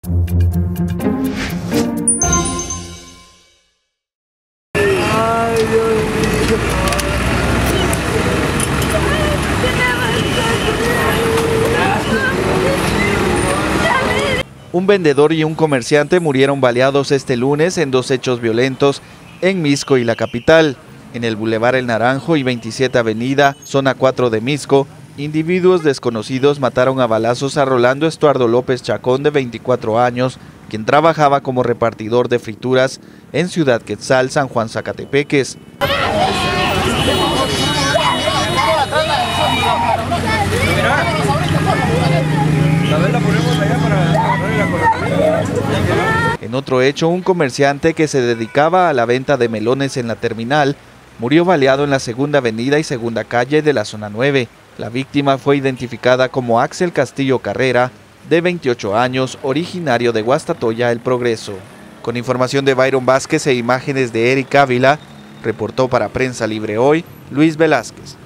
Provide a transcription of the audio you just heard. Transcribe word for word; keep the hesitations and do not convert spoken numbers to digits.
Un vendedor y un comerciante murieron baleados este lunes en dos hechos violentos en Misco y la capital. En el Boulevard El Naranjo y veintisiete Avenida, zona cuatro de Misco, individuos desconocidos mataron a balazos a Rolando Estuardo López Chacón, de veinticuatro años, quien trabajaba como repartidor de frituras en Ciudad Quetzal, San Juan Zacatepeques. En otro hecho, un comerciante que se dedicaba a la venta de melones en la terminal murió baleado en la segunda avenida y segunda calle de la zona nueve. La víctima fue identificada como Axel Castillo Carrera, de veintiocho años, originario de Guastatoya, El Progreso. Con información de Byron Vázquez e imágenes de Eric Ávila, reportó para Prensa Libre Hoy, Luis Velázquez.